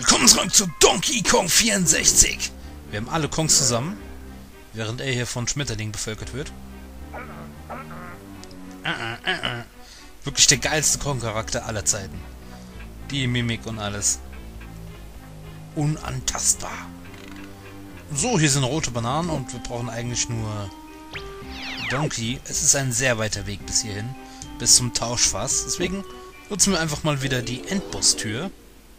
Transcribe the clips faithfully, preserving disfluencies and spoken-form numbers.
Willkommen zurück zu Donkey Kong vierundsechzig. Wir haben alle Kongs zusammen, während er hier von Schmetterlingen bevölkert wird. Uh -uh, uh -uh. Wirklich der geilste Kong-Charakter aller Zeiten. Die Mimik und alles. Unantastbar. So, hier sind rote Bananen und wir brauchen eigentlich nur Donkey. Es ist ein sehr weiter Weg bis hierhin, bis zum Tauschfass. Deswegen nutzen wir einfach mal wieder die Endboss-Tür.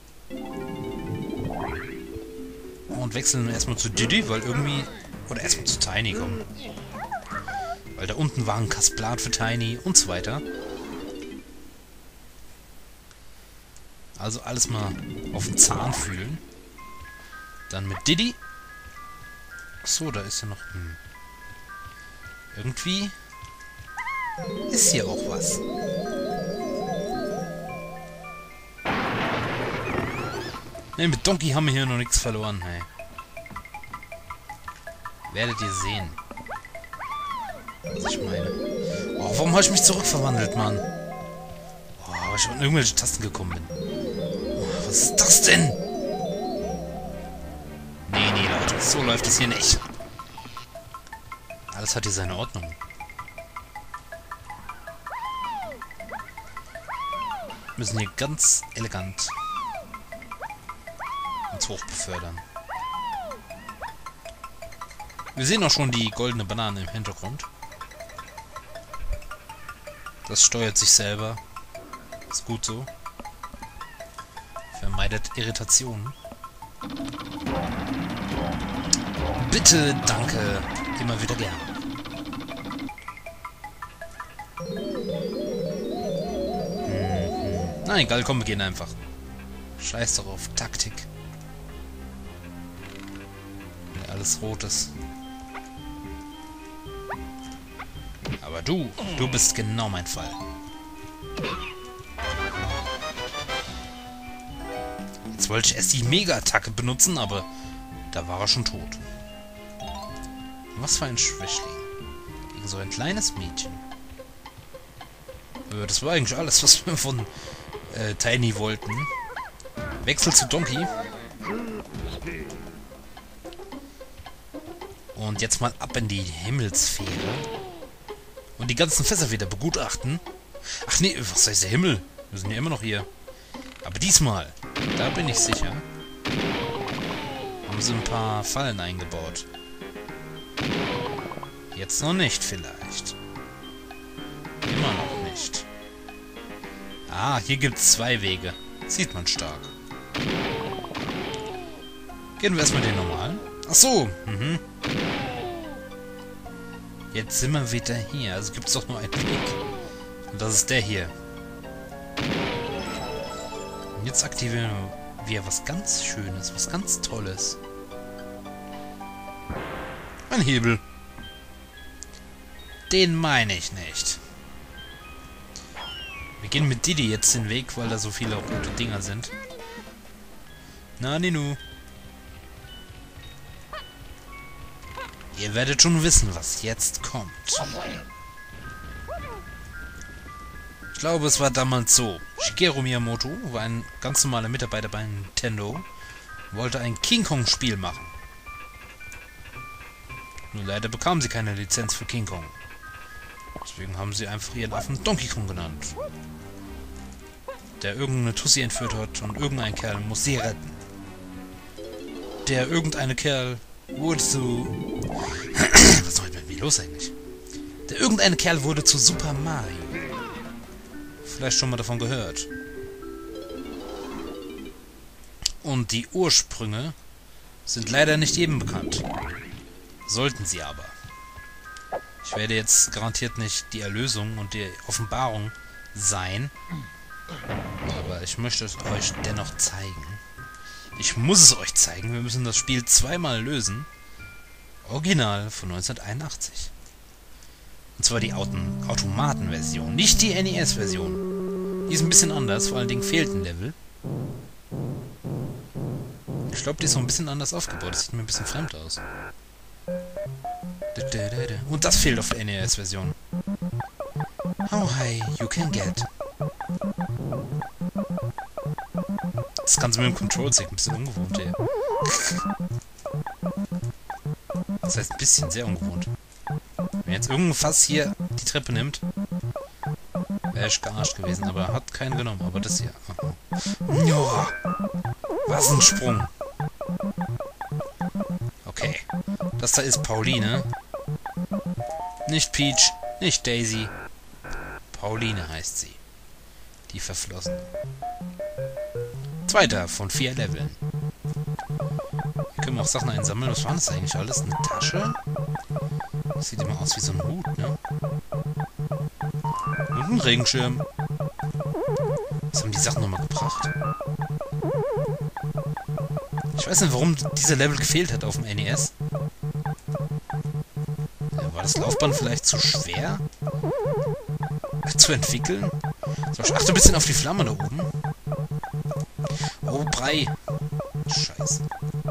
Und wechseln erstmal zu Diddy, weil irgendwie... Oder erstmal zu Tiny, komm. Weil da unten war ein Kasplat für Tiny und so weiter. Also alles mal auf den Zahn fühlen. Dann mit Diddy. So, da ist ja noch... Hm. Irgendwie... ist hier auch was. Ne, mit Donkey haben wir hier noch nichts verloren, hey. Werdet ihr sehen. Was ich meine. Oh, warum habe ich mich zurückverwandelt, Mann? Oh, weil ich an irgendwelche Tasten gekommen bin. Oh, was ist das denn? Nee, nee, Leute, so läuft es hier nicht. Alles hat hier seine Ordnung. Wir müssen hier ganz elegant uns hoch befördern. Wir sehen auch schon die goldene Banane im Hintergrund. Das steuert sich selber. Ist gut so. Vermeidet Irritationen. Bitte, danke. Immer wieder gern. Hm, hm. Na egal, komm, wir gehen einfach. Scheiß darauf. Taktik. Ja, alles Rotes. Aber du, du bist genau mein Fall. Jetzt wollte ich erst die Mega-Attacke benutzen, aber da war er schon tot. Was für ein Schwächling. Gegen so ein kleines Mädchen. Äh, das war eigentlich alles, was wir von äh, Tiny wollten. Wechsel zu Donkey. Und jetzt mal ab in die Himmelssphäre. Und die ganzen Fässer wieder begutachten. Ach nee, was heißt der Himmel? Wir sind ja immer noch hier. Aber diesmal, da bin ich sicher, haben sie ein paar Fallen eingebaut. Jetzt noch nicht vielleicht. Immer noch nicht. Ah, hier gibt es zwei Wege. Sieht man stark. Gehen wir erstmal den normalen. Ach so, mhm. Jetzt sind wir wieder hier. Also gibt es doch nur einen Weg. Und das ist der hier. Und jetzt aktivieren wir was ganz Schönes, was ganz Tolles. Ein Hebel. Den meine ich nicht. Wir gehen mit Diddy jetzt den Weg, weil da so viele rote Dinger sind. Na, Ninu. Ihr werdet schon wissen, was jetzt kommt. Ich glaube, es war damals so. Shigeru Miyamoto war ein ganz normaler Mitarbeiter bei Nintendo, wollte ein King Kong Spiel machen. Nur leider bekamen sie keine Lizenz für King Kong. Deswegen haben sie einfach ihren Affen Donkey Kong genannt. Der irgendeine Tussi entführt hat und irgendein Kerl muss sie retten. Der irgendeine Kerl wurde zu... Was ist heute mit mir los eigentlich? Der irgendeine Kerl wurde zu Super Mario. Vielleicht schon mal davon gehört. Und die Ursprünge sind leider nicht jedem bekannt. Sollten sie aber. Ich werde jetzt garantiert nicht die Erlösung und die Offenbarung sein. Aber ich möchte es euch dennoch zeigen. Ich muss es euch zeigen. Wir müssen das Spiel zweimal lösen. Original von neunzehnhunderteinundachtzig. Und zwar die Auton Automaten-Version, nicht die N E S-Version. Die ist ein bisschen anders, vor allen Dingen fehlt ein Level. Ich glaube, die ist noch ein bisschen anders aufgebaut. Das sieht mir ein bisschen fremd aus. Und das fehlt auf der N E S-Version. How high you can get. Das Ganze mit dem Control-Stick ein bisschen ungewohnt, ey. Das heißt ein bisschen, sehr ungewohnt. Wenn jetzt irgendein Fass hier die Treppe nimmt, wäre ich gearscht gewesen, aber hat keinen genommen. Aber das hier. Joa! Was ein Sprung! Okay. Das da ist Pauline. Nicht Peach, nicht Daisy. Pauline heißt sie. Die Verflossene. Zweiter von vier Leveln. Hier können wir auch Sachen einsammeln. Was war das eigentlich alles? Eine Tasche? Das sieht immer aus wie so ein Hut, ne? Und ein Regenschirm. Was haben die Sachen nochmal gebracht? Ich weiß nicht, warum dieser Level gefehlt hat auf dem N E S. Ja, war das Laufband vielleicht zu schwer zu entwickeln? So, ich achte ein bisschen auf die Flamme da oben. Oh, Brei. Scheiße.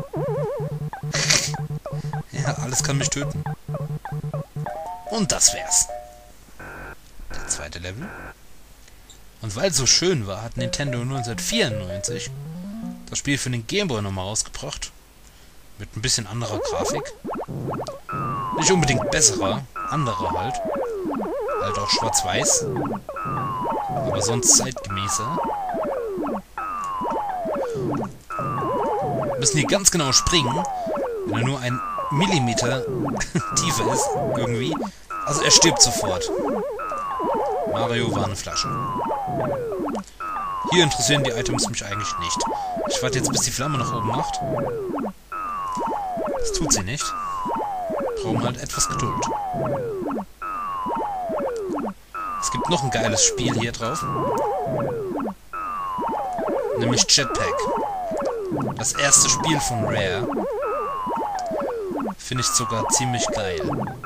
Ja, alles kann mich töten. Und das wär's. Der zweite Level. Und weil es so schön war, hat Nintendo neunzehnhundertvierundneunzig das Spiel für den Game Boy nochmal rausgebracht. Mit ein bisschen anderer Grafik. Nicht unbedingt besserer, anderer halt. Halt auch schwarz-weiß. Aber sonst zeitgemäßer. Wir müssen hier ganz genau springen, wenn er nur ein Millimeter tiefer ist, irgendwie. Also er stirbt sofort. Mario war eine Flasche. Hier interessieren die Items mich eigentlich nicht. Ich warte jetzt, bis die Flamme nach oben macht. Das tut sie nicht. Brauchen halt etwas Geduld. Es gibt noch ein geiles Spiel hier drauf. Nämlich Jetpack. Das erste Spiel von Rare. Finde ich sogar ziemlich geil.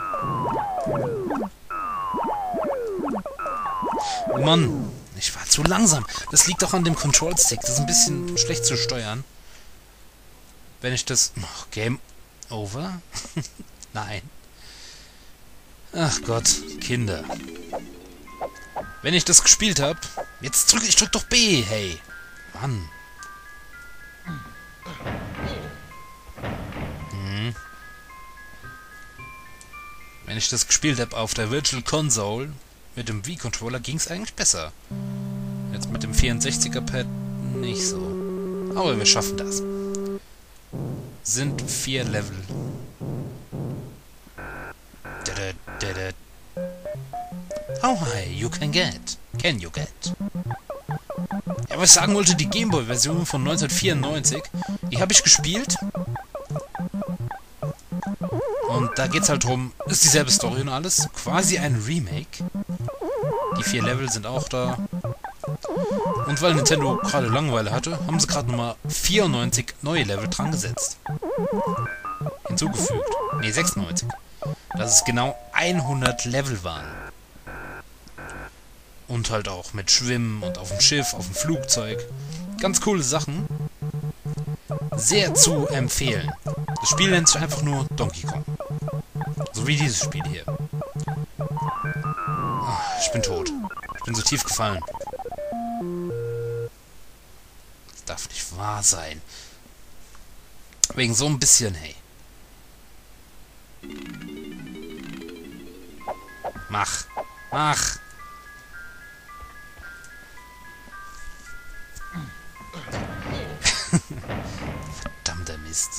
Oh Mann, ich war zu langsam. Das liegt auch an dem Control-Stick. Das ist ein bisschen schlecht zu steuern. Wenn ich das... Oh, Game over? Nein. Ach Gott, Kinder. Wenn ich das gespielt habe... Jetzt drück ich drück doch B, hey. Mann. Hm. Wenn ich das gespielt habe auf der Virtual Console mit dem Wii-Controller, ging es eigentlich besser. Jetzt mit dem vierundsechziger-Pad nicht so. Aber wir schaffen das. Sind vier Level. How high you can get? Can you get? Ja, was ich sagen wollte, die Gameboy-Version von neunzehnhundertvierundneunzig, die habe ich gespielt. Und da geht's halt drum, ist dieselbe Story und alles. Quasi ein Remake. Die vier Level sind auch da. Und weil Nintendo gerade Langeweile hatte, haben sie gerade nochmal vierundneunzig neue Level dran gesetzt. Hinzugefügt. Ne, sechsundneunzig. Dass es genau hundert Level waren. Und halt auch mit Schwimmen und auf dem Schiff, auf dem Flugzeug. Ganz coole Sachen. Sehr zu empfehlen. Das Spiel nennt sich einfach nur Donkey Kong. So wie dieses Spiel hier. Oh, ich bin tot. Ich bin so tief gefallen. Das darf nicht wahr sein. Wegen so ein bisschen, hey. Mach. Mach. Verdammter Mist.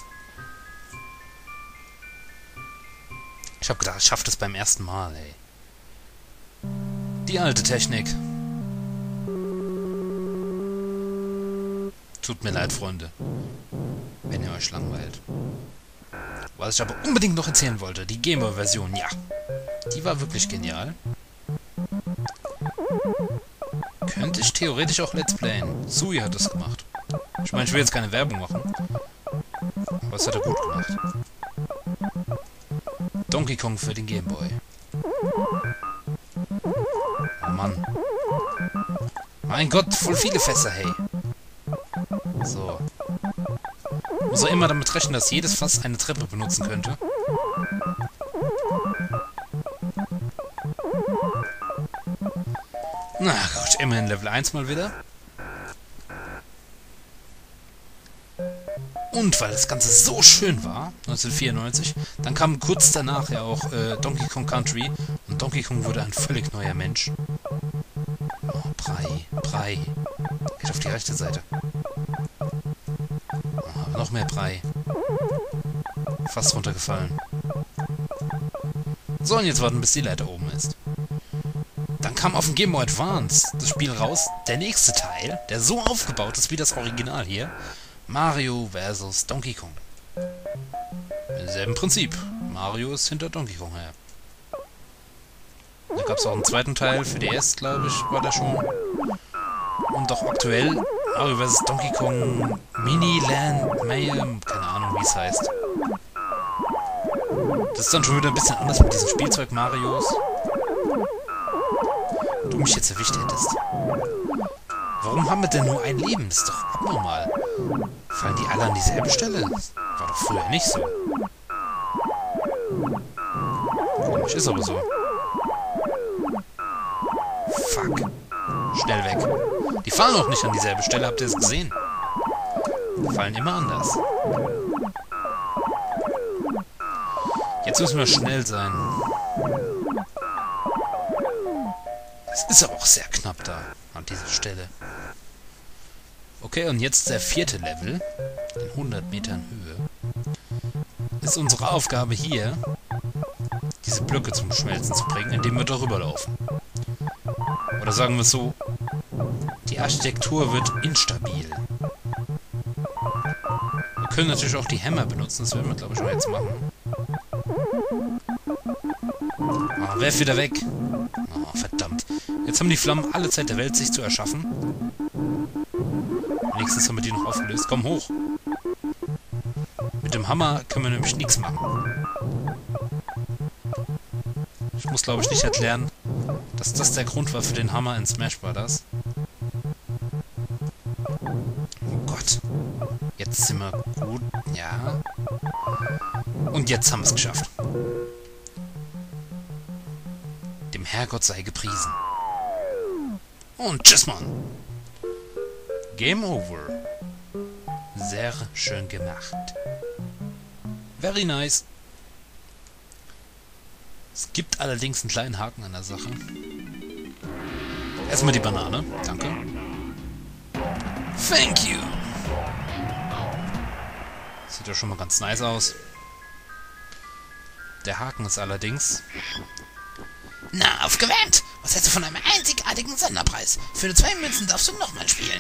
Ich hab gedacht, ich schaff das beim ersten Mal, ey. Die alte Technik. Tut mir leid, Freunde. Wenn ihr euch langweilt. Was ich aber unbedingt noch erzählen wollte, die Gameboy-Version, ja. Die war wirklich genial. Könnte ich theoretisch auch Let's Playen. Sui hat das gemacht. Ich meine, ich will jetzt keine Werbung machen. Aber das hat er gut gemacht. Donkey Kong für den Gameboy. Oh Mann. Mein Gott, voll viele Fässer, hey. So. Muss er immer damit rechnen, dass jedes Fass eine Treppe benutzen könnte. Na gut, immerhin Level eins mal wieder. Und weil das Ganze so schön war, neunzehnhundertvierundneunzig, dann kam kurz danach ja auch äh, Donkey Kong Country und Donkey Kong wurde ein völlig neuer Mensch. Oh, Brei, Brei. Geht auf die rechte Seite. Oh, noch mehr Brei. Fast runtergefallen. So, und jetzt warten, bis die Leiter oben ist. Dann kam auf dem Game Boy Advance das Spiel raus, der nächste Teil, der so aufgebaut ist wie das Original hier. Mario versus. Donkey Kong. Im selben Prinzip. Mario ist hinter Donkey Kong her. Da gab es auch einen zweiten Teil für D S, glaube ich, war der schon. Und auch aktuell Mario versus. Donkey Kong Mini Land Mayhem, keine Ahnung wie es heißt. Das ist dann schon wieder ein bisschen anders mit diesem Spielzeug Marios. Du mich jetzt erwischt hättest. Warum haben wir denn nur ein Leben? Das ist doch abnormal. Fallen die alle an dieselbe Stelle? War doch früher nicht so. Komisch, ist aber so. Fuck. Schnell weg. Die fallen auch nicht an dieselbe Stelle, habt ihr es gesehen? Die fallen immer anders. Jetzt müssen wir schnell sein. Es ist aber auch sehr knapp da, an dieser Stelle. Okay, und jetzt der vierte Level, in hundert Metern Höhe, ist unsere Aufgabe hier, diese Blöcke zum Schmelzen zu bringen, indem wir darüber laufen. Oder sagen wir es so, die Architektur wird instabil. Wir können natürlich auch die Hämmer benutzen, das werden wir glaube ich auch jetzt machen. Oh, werf wieder weg. Oh, verdammt. Jetzt haben die Flammen alle Zeit der Welt, sich zu erschaffen. Wenigstens haben wir die noch aufgelöst. Komm hoch. Mit dem Hammer können wir nämlich nichts machen. Ich muss, glaube ich, nicht erklären, dass das der Grund war für den Hammer in Smash Brothers. Oh Gott. Jetzt sind wir gut. Ja. Und jetzt haben wir es geschafft. Dem Herrgott sei gepriesen. Und tschüss, Mann. Game over. Sehr schön gemacht. Very nice. Es gibt allerdings einen kleinen Haken an der Sache. Erstmal die Banane. Danke. Thank you. Sieht ja schon mal ganz nice aus. Der Haken ist allerdings... Na, aufgewärmt! Was hältst du von einem einzigartigen Sonderpreis? Für zwei Münzen darfst du nochmal spielen.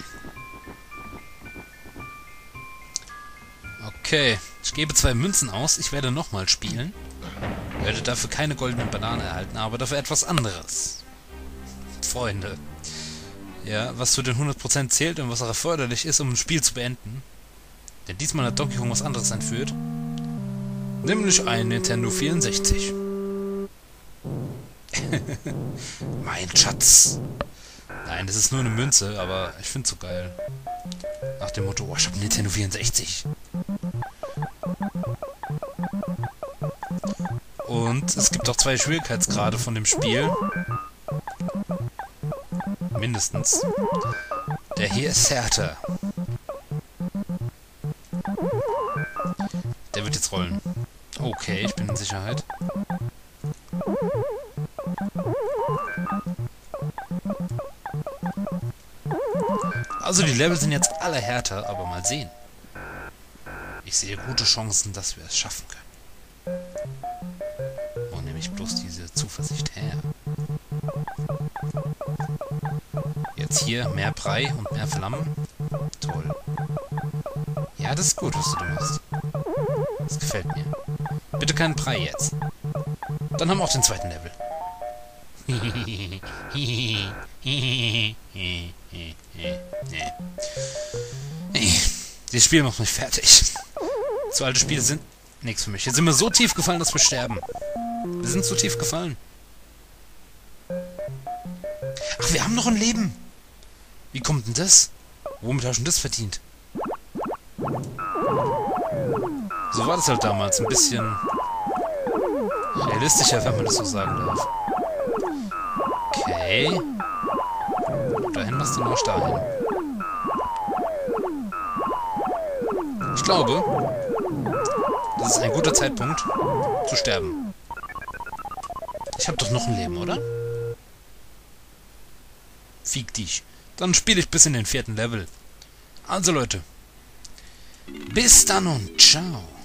Okay, ich gebe zwei Münzen aus. Ich werde nochmal spielen. Werde dafür keine goldene Banane erhalten, aber dafür etwas anderes. Freunde. Ja, was für den hundert Prozent zählt und was auch erforderlich ist, um ein Spiel zu beenden. Denn diesmal hat Donkey Kong was anderes entführt. Nämlich ein Nintendo vierundsechzig. Mein Schatz. Nein, das ist nur eine Münze, aber ich find's so geil. Nach dem Motto, oh, ich hab einen Nintendo vierundsechzig. Und es gibt auch zwei Schwierigkeitsgrade von dem Spiel. Mindestens. Der hier ist härter. Der wird jetzt rollen. Okay, ich bin in Sicherheit. Also die Level sind jetzt alle härter, aber mal sehen. Ich sehe gute Chancen, dass wir es schaffen können. Wo nehme ich bloß diese Zuversicht her? Jetzt hier mehr Brei und mehr Flammen. Toll. Ja, das ist gut, was du da machst. Das gefällt mir. Bitte keinen Brei jetzt. Dann haben wir auch den zweiten Level. Dieses Spiel macht mich fertig. So alte Spiele sind nichts für mich. Jetzt sind wir so tief gefallen, dass wir sterben. Wir sind so tief gefallen. Ach, wir haben noch ein Leben. Wie kommt denn das? Womit hast du denn das verdient? So war das halt damals. Ein bisschen realistischer, wenn man das so sagen darf. Okay. Dahin machst du noch dahin. Ich glaube, das ist ein guter Zeitpunkt zu sterben. Ich habe doch noch ein Leben, oder? Fick dich. Dann spiele ich bis in den vierten Level. Also Leute, bis dann und ciao.